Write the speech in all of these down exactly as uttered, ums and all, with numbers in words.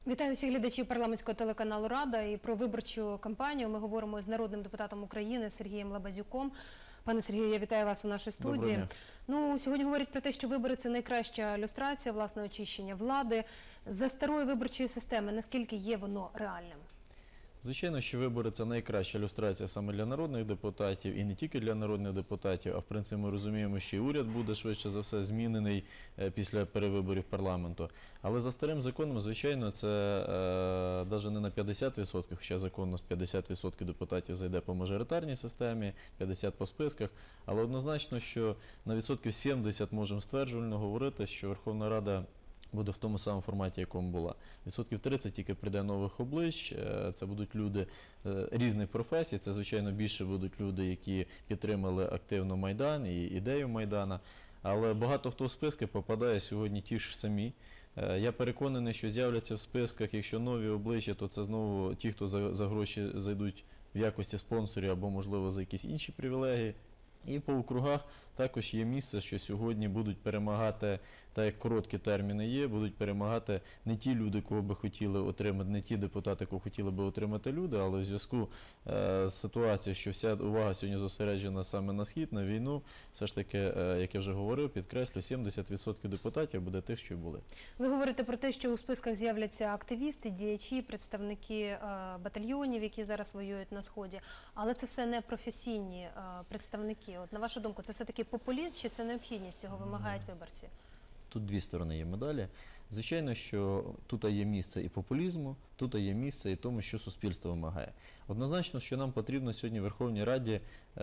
Вітаю всіх глядачів парламентського телеканалу «Рада». І про виборчу кампанію ми говоримо з народним депутатом України Сергієм Лабазюком. Пане Сергію, я вітаю вас у нашій студії. Ну, сьогодні говорять про те, що вибори – це найкраща люстрація, власне, очищення влади. За старої виборчої системи, наскільки є воно реальним? Звичайно, що вибори – це найкраща люстрація саме для народних депутатів, і не тільки для народних депутатів, а в принципі ми розуміємо, що і уряд буде швидше за все змінений після перевиборів парламенту. Але за старим законом, звичайно, це навіть не на п'ятдесят відсотків, хоча законно з п'ятдесят відсотків депутатів зайде по мажоритарній системі, п'ятдесят відсотків по списках, але однозначно, що на відсотків сімдесят можемо стверджувально говорити, що Верховна Рада буде в тому самому форматі, якому була. Відсотків тридцять тільки прийде нових облич, це будуть люди різних професій, це, звичайно, більше будуть люди, які підтримали активно Майдан і ідею Майдана, але багато хто в списки попадає сьогодні ті ж самі. Я переконаний, що з'являться в списках, якщо нові обличчя, то це знову ті, хто за, за гроші зайдуть в якості спонсорів або, можливо, за якісь інші привілегії. І по округах також є місце, що сьогодні будуть перемагати, так як короткі терміни є, будуть перемагати не ті люди, кого би хотіли отримати, не ті депутати, кого хотіли би отримати люди, але в зв'язку е, з ситуацією, що вся увага сьогодні зосереджена саме на схід, на війну, все ж таки, е, як я вже говорив, підкреслю, сімдесят відсотків депутатів буде тих, що були. Ви говорите про те, що у списках з'являться активісти, діячі, представники е, батальйонів, які зараз воюють на Сході, але це все не професійні е, представники. От, на вашу думку, це все-таки популізм чи це необхідність, цього вимагають виборці? Тут дві сторони є медалі. Звичайно, що тут є місце і популізму, тут є місце і тому, що суспільство вимагає. Однозначно, що нам потрібно сьогодні в Верховній Раді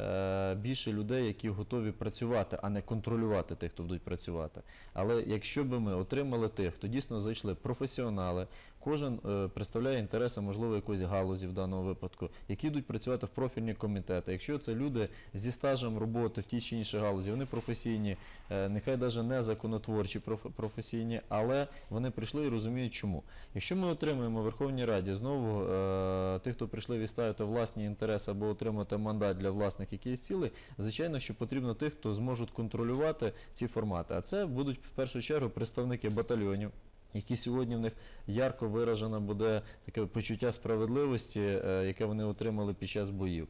е, більше людей, які готові працювати, а не контролювати тих, хто будуть працювати. Але якщо б ми отримали тих, хто дійсно зайшли професіонали, кожен е, представляє інтереси, можливо, якоїсь галузі в даному випадку, які йдуть працювати в профільні комітети. Якщо це люди зі стажем роботи в тій чи іншій галузі, вони професійні, е, нехай навіть не законотворчі проф, професійні, але вони прийшли і розуміють чому. Якщо ми отримуємо в Верховній Раді знову е, тих, хто прийшли відставити власні інтереси або отримати мандат для власних якихось цілей, звичайно, що потрібно тих, хто зможуть контролювати ці формати. А це будуть в першу чергу представники батальйонів, які сьогодні в них ярко виражено буде таке почуття справедливості, е, яке вони отримали під час боїв.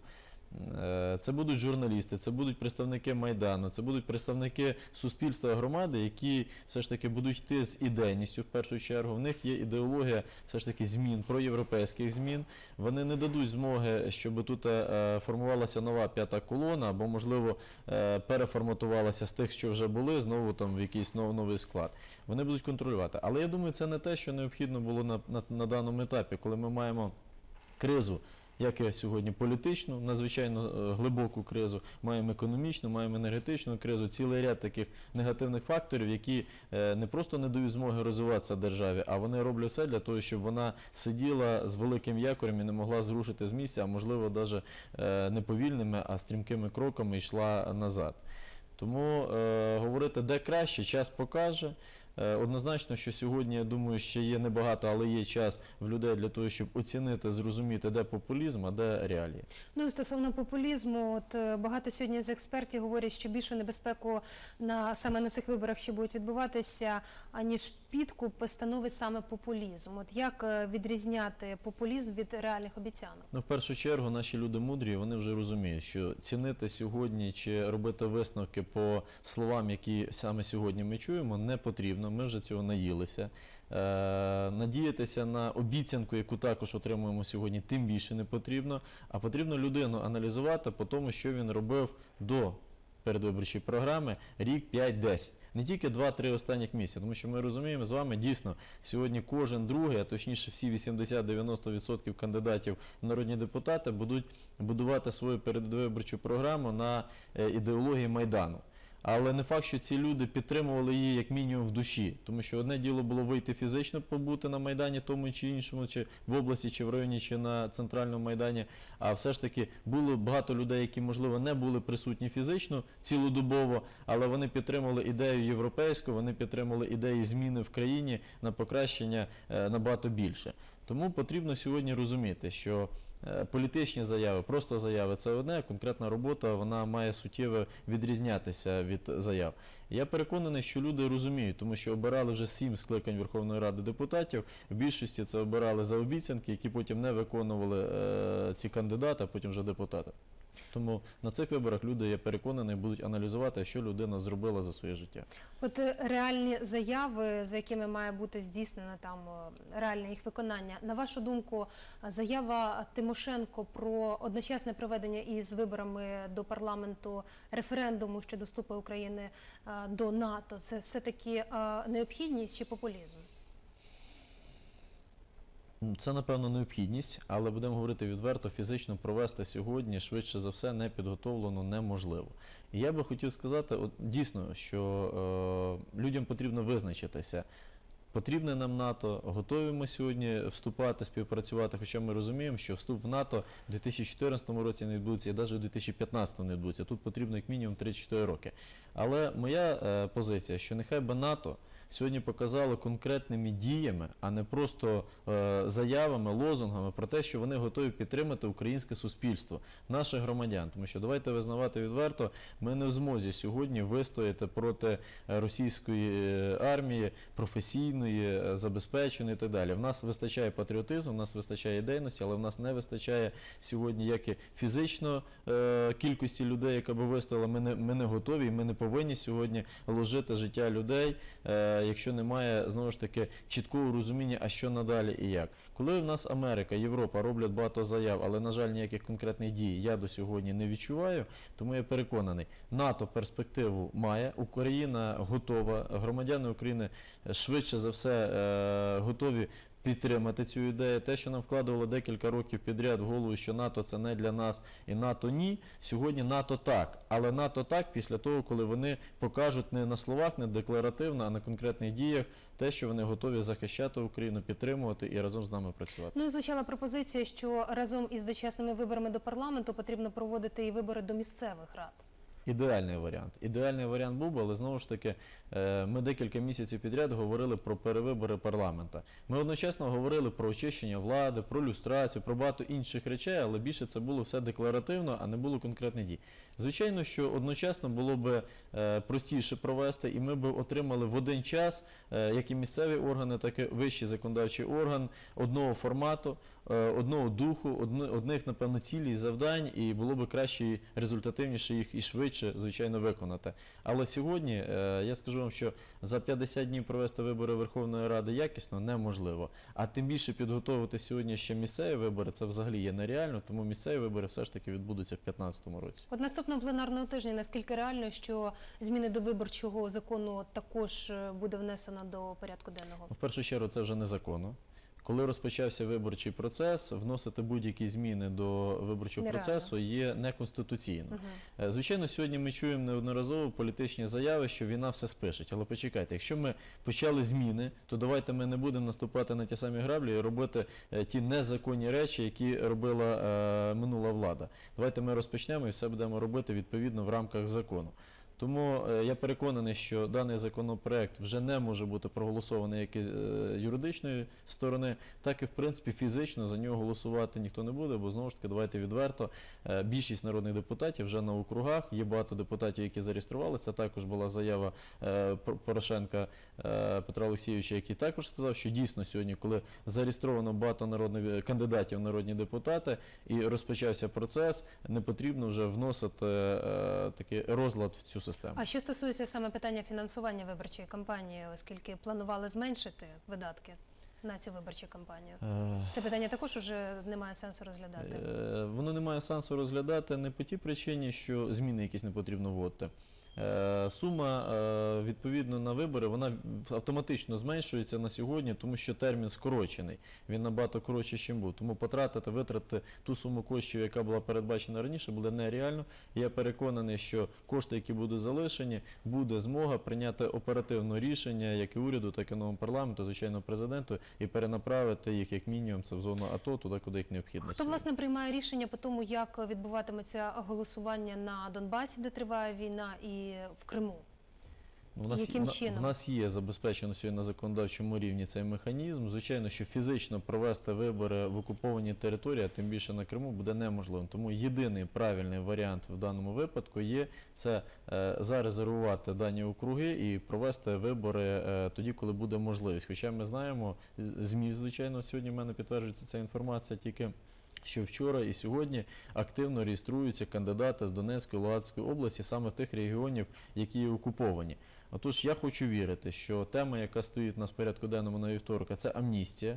Це будуть журналісти, це будуть представники Майдану, це будуть представники суспільства, громади, які все ж таки будуть йти з ідейністю в першу чергу. В них є ідеологія все ж таки змін, проєвропейських змін. Вони не дадуть змоги, щоб тут формувалася нова п'ята колона, або, можливо, переформатувалася з тих, що вже були, знову там в якийсь новий склад. Вони будуть контролювати. Але я думаю, це не те, що необхідно було на, на, на даному етапі, коли ми маємо кризу, як і сьогодні політичну, надзвичайно глибоку кризу, маємо економічну, маємо енергетичну кризу, цілий ряд таких негативних факторів, які не просто не дають змоги розвиватися державі, а вони роблять все для того, щоб вона сиділа з великим якорем і не могла зрушити з місця, а можливо навіть не повільними, а стрімкими кроками йшла назад. Тому е, говорити, де краще, час покаже. Однозначно, що сьогодні, я думаю, ще є небагато, але є час в людей для того, щоб оцінити, зрозуміти, де популізм, а де реалії. Ну і стосовно популізму, от багато сьогодні з експертів говорять, що більшу небезпеку на, саме на цих виборах ще будуть відбуватися, аніж підкуп, становить саме популізм. От як відрізняти популізм від реальних обіцянок? Ну, в першу чергу, наші люди мудрі, вони вже розуміють, що цінити сьогодні чи робити висновки по словам, які саме сьогодні ми чуємо, не потрібно. Ми вже цього наїлися. Е, надіятися на обіцянку, яку також отримуємо сьогодні, тим більше не потрібно. А потрібно людину аналізувати по тому, що він робив до передвиборчої програми рік, п'ять, десять. Не тільки два-три останніх місяці, тому що ми розуміємо з вами, дійсно, сьогодні кожен другий, а точніше всі вісімдесят-дев'яносто відсотків кандидатів в народні депутати будуть будувати свою передвиборчу програму на ідеології Майдану. Але не факт, що ці люди підтримували її як мінімум в душі. Тому що одне діло було вийти фізично, побути на Майдані тому чи іншому, чи в області, чи в районі, чи на центральному Майдані. А все ж таки було багато людей, які, можливо, не були присутні фізично, цілодобово, але вони підтримували ідею європейську, вони підтримували ідеї зміни в країні на покращення набагато більше. Тому потрібно сьогодні розуміти, що Е, Політичні заяви, просто заяви – це одне, конкретна робота, вона має суттєво відрізнятися від заяв. Я переконаний, що люди розуміють, тому що обирали вже сім скликань Верховної Ради депутатів, в більшості це обирали за обіцянки, які потім не виконували е, ці кандидати, а потім вже депутати. Тому на цих виборах люди, я переконаний, будуть аналізувати, що людина зробила за своє життя. От е, реальні заяви, за якими має бути здійснено там е, реальне їх виконання. На вашу думку, заява Тимошенко про одночасне проведення із виборами до парламенту референдуму щодо вступу України е, до НАТО – це все-таки е, необхідність чи популізм? Це, напевно, необхідність, але будемо говорити відверто, фізично провести сьогодні, швидше за все, не підготовлено неможливо. І я би хотів сказати, от, дійсно, що е, людям потрібно визначитися, потрібне нам НАТО, готові ми сьогодні вступати, співпрацювати, хоча ми розуміємо, що вступ в НАТО в дві тисячі чотирнадцятому році не відбудеться і навіть в дві тисячі п'ятнадцятому не відбудеться. Тут потрібно як мінімум три-чотири роки. Але моя е, позиція, що нехай би НАТО сьогодні показало конкретними діями, а не просто е, заявами, лозунгами про те, що вони готові підтримати українське суспільство, наших громадян. Тому що, давайте визнавати відверто, ми не в змозі сьогодні вистояти проти російської армії, професійної, забезпеченої і так далі. В нас вистачає патріотизму, в нас вистачає ідейності, але в нас не вистачає сьогодні як і фізично е, кількості людей, яка би вистояла. Ми не, ми не готові і ми не повинні сьогодні ложити життя людей, е, якщо немає, знову ж таки, чіткого розуміння, а що надалі і як. Коли в нас Америка, Європа роблять багато заяв, але, на жаль, ніяких конкретних дій я до сьогодні не відчуваю, тому я переконаний, НАТО перспективу має, Україна готова, громадяни України швидше за все е, готові підтримати цю ідею. Те, що нам вкладувало декілька років підряд в голову, що НАТО це не для нас і НАТО ні, сьогодні НАТО так. Але НАТО так після того, коли вони покажуть не на словах, не декларативно, а на конкретних діях те, що вони готові захищати Україну, підтримувати і разом з нами працювати. Ну і звучала пропозиція, що разом із дочасними виборами до парламенту потрібно проводити і вибори до місцевих рад. Ідеальний варіант. Ідеальний варіант був би, але знову ж таки ми декілька місяців підряд говорили про перевибори парламента. Ми одночасно говорили про очищення влади, про люстрацію, про багато інших речей, але більше це було все декларативно, а не було конкретних дій. Звичайно, що одночасно було б простіше провести, і ми б отримали в один час, як і місцеві органи, так і вищий законодавчий орган, одного формату, одного духу, одних, напевно, цілей, завдань, і було б краще і результативніше їх і швидше, звичайно, виконати. Але сьогодні, я скажу вам, що за п'ятдесят днів провести вибори Верховної Ради якісно неможливо. А тим більше підготовити сьогодні ще місцеві вибори, це взагалі є нереально, тому місцеві вибори все ж таки відбудуться в дві тисячі п'ятнадцятому році. От наступного пленарного тижня, наскільки реально, що зміни до виборчого закону також буде внесено до порядку денного? В першу чергу це вже незаконно. Коли розпочався виборчий процес, вносити будь-які зміни до виборчого Нереально. процесу є неконституційно. Угу. Звичайно, сьогодні ми чуємо неодноразово політичні заяви, що війна все спишить. Але почекайте, якщо ми почали зміни, то давайте ми не будемо наступати на ті самі граблі і робити ті незаконні речі, які робила е, минула влада. Давайте ми розпочнемо і все будемо робити відповідно в рамках закону. Тому е, я переконаний, що даний законопроект вже не може бути проголосований як із е, юридичної сторони, так і, в принципі, фізично за нього голосувати ніхто не буде, бо, знову ж таки, давайте відверто, е, більшість народних депутатів вже на округах, є багато депутатів, які зареєструвалися, це також була заява е, Порошенка е, Петра Олексійовича, який також сказав, що дійсно сьогодні, коли зареєстровано багато народних кандидатів в народні депутати і розпочався процес, не потрібно вже вносити е, такий розлад в цю систему. А що стосується саме питання фінансування виборчої кампанії, оскільки планували зменшити видатки на цю виборчу кампанію? Це питання також уже немає сенсу розглядати? Воно не має сенсу розглядати не по тій причині, що зміни якісь не потрібно вводити. Сума, відповідно, на вибори, вона автоматично зменшується на сьогодні, тому що термін скорочений. Він набагато коротший, ніж був. Тому потратити, витратити ту суму коштів, яка була передбачена раніше, буде нереально. Я переконаний, що кошти, які будуть залишені, буде змога прийняти оперативне рішення, як і уряду, так і новому парламенту, звичайно, президенту, і перенаправити їх, як мінімум, це в зону АТО, туди, куди їх необхідно. Хто, власне, приймає рішення по тому, як відбуватиметься голосування на Донбасі, де триває війна, і в Криму? У нас, Яким на- чином? В нас є забезпечено сьогодні на законодавчому рівні цей механізм. Звичайно, що фізично провести вибори в окупованій території, а тим більше на Криму, буде неможливим. Тому єдиний правильний варіант в даному випадку є це е, зарезервувати дані округи і провести вибори е, тоді, коли буде можливість. Хоча ми знаємо, з- ЗМІ, звичайно, сьогодні в мене підтверджується ця інформація тільки, що вчора і сьогодні активно реєструються кандидати з Донецької, Луганської області, саме в тих регіонів, які є окуповані. Отож, я хочу вірити, що тема, яка стоїть на порядку денному на вівторок, це амністія.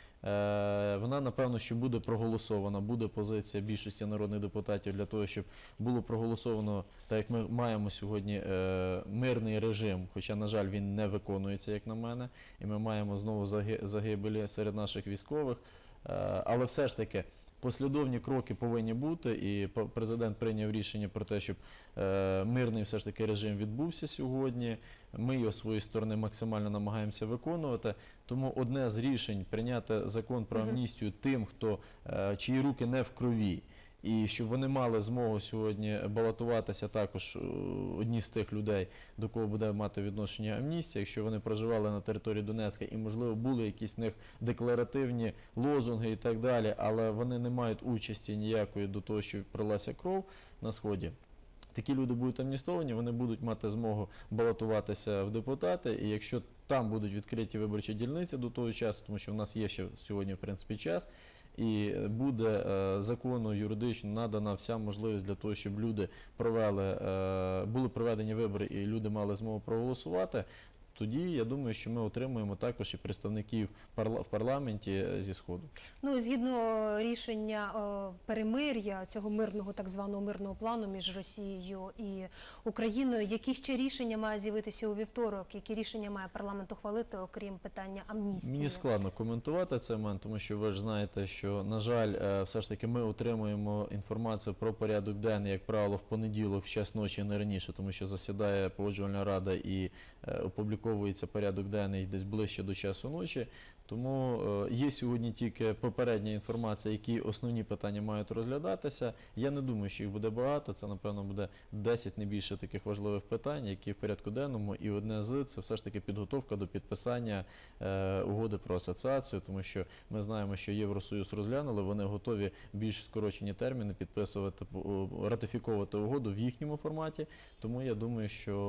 Е, Вона, напевно, що буде проголосована, буде позиція більшості народних депутатів для того, щоб було проголосовано, так як ми маємо сьогодні е, мирний режим, хоча, на жаль, він не виконується, як на мене, і ми маємо знову заги- загибелі серед наших військових. Е, Але все ж таки, послідовні кроки повинні бути, і п- президент прийняв рішення про те, щоб е, мирний все ж таки режим відбувся сьогодні. Ми його з своєї сторони максимально намагаємося виконувати. Тому одне з рішень прийняти закон про Мгм. амністію тим, хто е, чиї руки не в крові, і щоб вони мали змогу сьогодні балотуватися також е, одні з тих людей, до кого буде мати відношення амністія, якщо вони проживали на території Донецька і, можливо, були якісь в них декларативні лозунги і так далі, але вони не мають участі ніякої до того, що пролилася кров на Сході. Такі люди будуть амністовані, вони будуть мати змогу балотуватися в депутати, і якщо там будуть відкриті виборчі дільниці до того часу, тому що в нас є ще сьогодні, в принципі, час, і буде е, законно, юридично надана вся можливість для того, щоб люди провели, е, були проведені вибори і люди мали змогу проголосувати, тоді я думаю, що ми отримуємо також і представників парла- в парламенті зі Сходу. Ну, згідно рішення е, перемир'я, цього мирного, так званого мирного плану між Росією і Україною, які ще рішення має з'явитися у вівторок? Які рішення має парламент ухвалити, окрім питання амністії? Мені складно коментувати цей момент, тому що ви ж знаєте, що, на жаль, е, все ж таки ми отримуємо інформацію про порядок денний, як правило, в понеділок, в час ночі, не раніше, тому що засідає Погоджувальна рада і е, опубліковується порядок денний десь ближче до часу ночі. Тому е, є сьогодні тільки попередня інформація, які основні питання мають розглядатися. Я не думаю, що їх буде багато. Це, напевно, буде десять, не більше таких важливих питань, які в порядку денному. І одне з це все ж таки підготовка до підписання е, угоди про асоціацію, тому що ми знаємо, що Євросоюз розглянули, вони готові більш скорочені терміни підписувати, о, ратифіковувати угоду в їхньому форматі. Тому я думаю,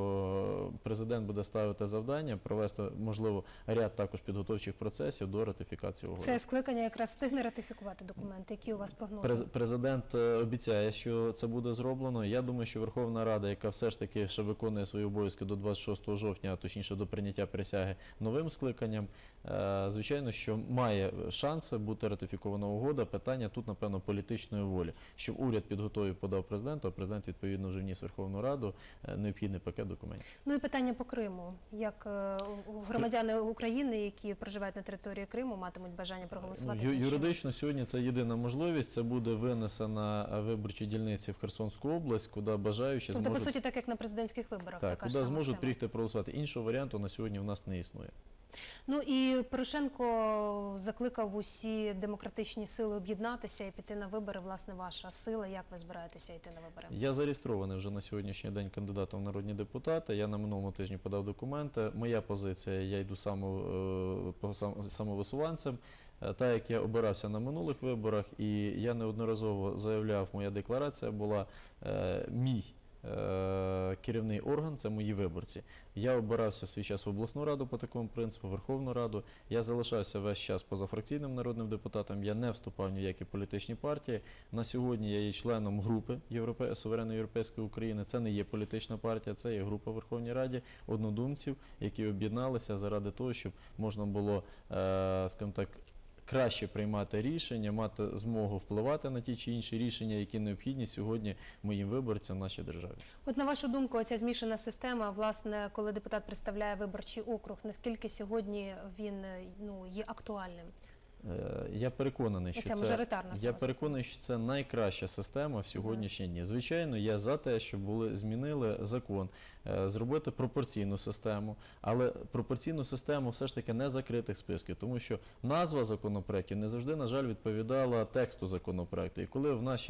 що президент буде ставити завдання провести, можливо, ряд також підготовчих процесів до ратифікації угоди. Це скликання якраз встигне ратифікувати документи. Які у вас прогнози? През- Президент е, обіцяє, що це буде зроблено. Я думаю, що Верховна Рада, яка все ж таки ще виконує свої обов'язки до двадцять шостого жовтня, а точніше до прийняття присяги новим скликанням, е, звичайно, що має шанси бути ратифікована угода. Питання тут, напевно, політичної волі. Щоб уряд підготовив, подав президенту, а президент, відповідно, вже вніс в Верховну Раду е, необхідний пакет документів. Ну і питання по Криму. Як е, громадяни України, які проживають на території Криму, матимуть бажання проголосувати? Ю- яким чином? Юридично сьогодні це єдина можливість. Це буде винесена е, виборчі дільниці в Херсонську область, куди бажаючі Тобто, по зможуть, суті, так як на президентських виборах, так, така ж куди сама зможуть схема. приїхати проголосувати. Іншого варіанту на сьогодні в нас не існує. Ну і Порошенко закликав усі демократичні сили об'єднатися і піти на вибори. Власне, ваша сила. Як ви збираєтеся йти на вибори? Я зареєстрований вже на сьогоднішній день кандидатом в народні депутати. Я на минулому тижні подав документи. Моя позиція, я йду само, е, по сам- самовисуванцем. Е, Так як я обирався на минулих виборах, і я неодноразово заявляв, моя декларація була е, мій е, керівний орган, це мої виборці. Я обирався в свій час в обласну раду по такому принципу, Верховну Раду. Я залишався весь час позафракційним народним депутатом, я не вступав ні в які політичні партії. На сьогодні я є членом групи Європе... Суверенної Європейської України. Це не є політична партія, це є група в Верховній Раді однодумців, які об'єдналися заради того, щоб можна було, е, скажімо так, краще приймати рішення, мати змогу впливати на ті чи інші рішення, які необхідні сьогодні моїм виборцям в нашій державі. От на вашу думку, оця змішана система, власне, коли депутат представляє виборчий округ, наскільки сьогодні він ну, є актуальним? Е, Я переконаний, що Оця це, мажоритарна я сама переконаний, що це найкраща система в сьогоднішні дні. Звичайно, я за те, щоб були змінили закон, е, зробити пропорційну систему, але пропорційну систему все ж таки не закритих списків, тому що назва законопроектів не завжди, на жаль, відповідала тексту законопроекту. І коли в нашій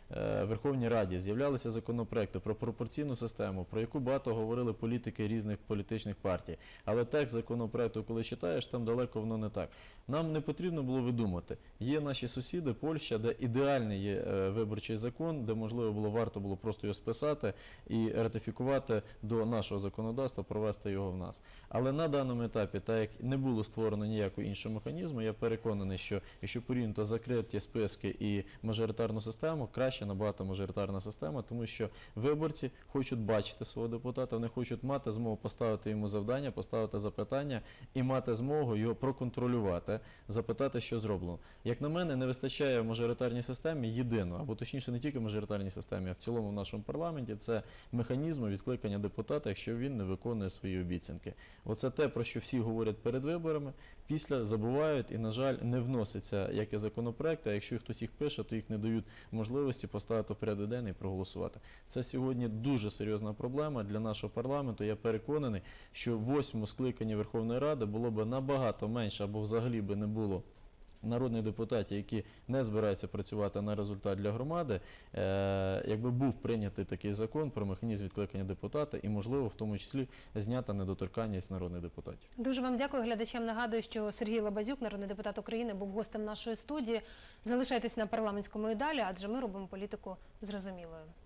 е, Верховній Раді з'являлися законопроекти про пропорційну систему, про яку багато говорили політики різних політичних партій. Але текст законопроекту, коли читаєш, там далеко воно не так. Нам не потрібно було видумати. Є наші сусіди, Польща, де ідеальний є е, виборчий закон, де, можливо, було варто було просто його списати і ратифікувати до нашого законодавства, провести його в нас. Але на даному етапі, так як не було створено ніякого іншого механізму, я переконаний, що якщо порівняти закриті списки і мажоритарну систему, краще набагато мажоритарна система, тому що виборці хочуть бачити свого депутата, вони хочуть мати змогу поставити йому завдання, поставити запитання і мати змогу його проконтролювати, запитати, що зроблено. Як на мене, не вистачає в мажоритарній системі єдиного, або точніше не тільки в мажоритарній системі, а в цілому в нашому парламенті, це механізму відкликання депутата, якщо він не виконує свої обіцянки. Оце те, про що всі говорять перед виборами, після забувають і, на жаль, не вноситься як і законопроекти, а якщо хтось їх пише, то їх не дають можливості поставити в порядок денний і проголосувати. Це сьогодні дуже серйозна проблема для нашого парламенту. Я переконаний, що в восьмому скликанні Верховної Ради було б набагато менше або взагалі би не було народних депутатів, які не збираються працювати на результат для громади, е, якби був прийнятий такий закон про механізм відкликання депутата і, можливо, в тому числі знята недоторканність народних депутатів. Дуже вам дякую. Глядачам нагадую, що Сергій Лабазюк, народний депутат України, був гостем нашої студії. Залишайтесь на парламентському і далі, адже ми робимо політику зрозумілою.